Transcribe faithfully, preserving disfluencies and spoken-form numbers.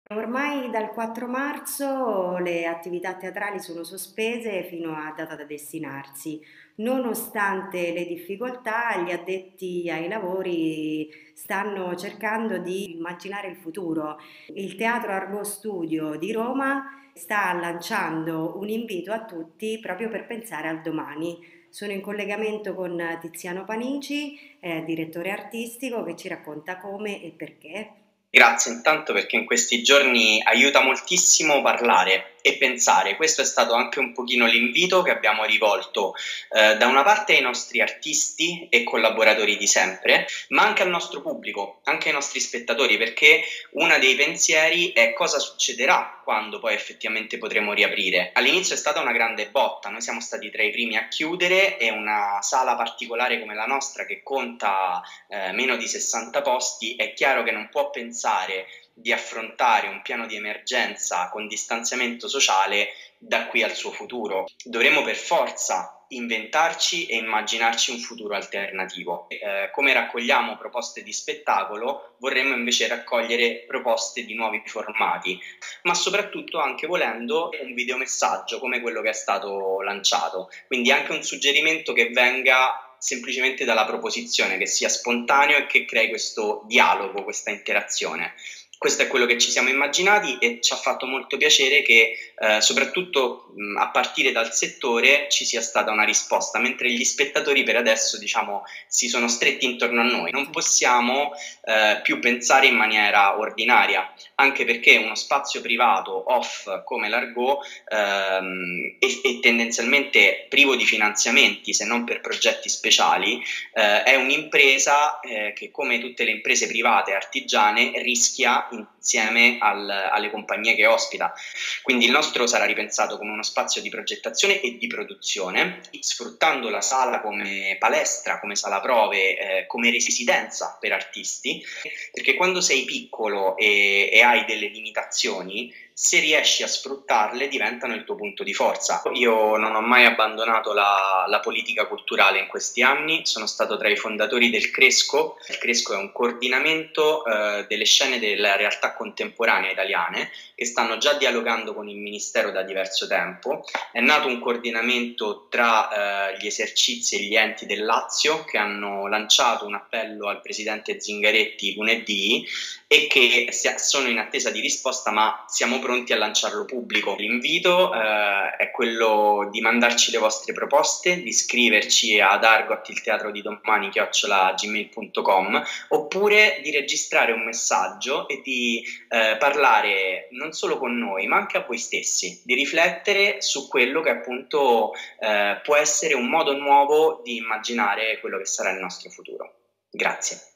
Ormai dal quattro marzo le attività teatrali sono sospese fino a data da destinarsi. Nonostante le difficoltà, gli addetti ai lavori stanno cercando di immaginare il futuro. Il Teatro Argot Studio di Roma sta lanciando un invito a tutti proprio per pensare al domani. Sono in collegamento con Tiziano Panici, eh, direttore artistico, che ci racconta come e perché. Grazie intanto perché in questi giorni aiuta moltissimo parlare e pensare. Questo è stato anche un pochino l'invito che abbiamo rivolto eh, da una parte ai nostri artisti e collaboratori di sempre, ma anche al nostro pubblico, anche ai nostri spettatori, perché uno dei pensieri è cosa succederà quando poi effettivamente potremo riaprire. All'inizio è stata una grande botta, noi siamo stati tra i primi a chiudere e una sala particolare come la nostra che conta eh, meno di sessanta posti, è chiaro che non può pensare di affrontare un piano di emergenza con distanziamento sociale da qui al suo futuro. Dovremo per forza inventarci e immaginarci un futuro alternativo. Eh, come raccogliamo proposte di spettacolo, vorremmo invece raccogliere proposte di nuovi formati, ma soprattutto anche volendo un videomessaggio come quello che è stato lanciato. Quindi anche un suggerimento che venga semplicemente dalla proposizione, che sia spontaneo e che crei questo dialogo, questa interazione. Questo è quello che ci siamo immaginati e ci ha fatto molto piacere che eh, soprattutto mh, a partire dal settore ci sia stata una risposta, mentre gli spettatori per adesso diciamo si sono stretti intorno a noi. Non possiamo eh, più pensare in maniera ordinaria, anche perché uno spazio privato off come l'Argot ehm, e, e tendenzialmente privo di finanziamenti se non per progetti speciali eh, è un'impresa eh, che come tutte le imprese private artigiane rischia insieme al, alle compagnie che ospita. Quindi il nostro sarà ripensato come uno spazio di progettazione e di produzione, sfruttando la sala come palestra, come sala prove, eh, come residenza per artisti, perché quando sei piccolo e, e hai delle limitazioni, se riesci a sfruttarle diventano il tuo punto di forza. Io non ho mai abbandonato la, la politica culturale in questi anni, sono stato tra i fondatori del Cresco. Il Cresco è un coordinamento eh, delle scene della realtà contemporanea italiane che stanno già dialogando con il Ministero da diverso tempo. È nato un coordinamento tra eh, gli esercizi e gli enti del Lazio che hanno lanciato un appello al presidente Zingaretti lunedì e che sono in attesa di risposta, ma siamo pronti a lanciarlo pubblico. L'invito eh, è quello di mandarci le vostre proposte, di scriverci ad argotilteatrodidomani chiocciola gmail punto com oppure di registrare un messaggio e di eh, parlare non solo con noi ma anche a voi stessi, di riflettere su quello che appunto eh, può essere un modo nuovo di immaginare quello che sarà il nostro futuro. Grazie.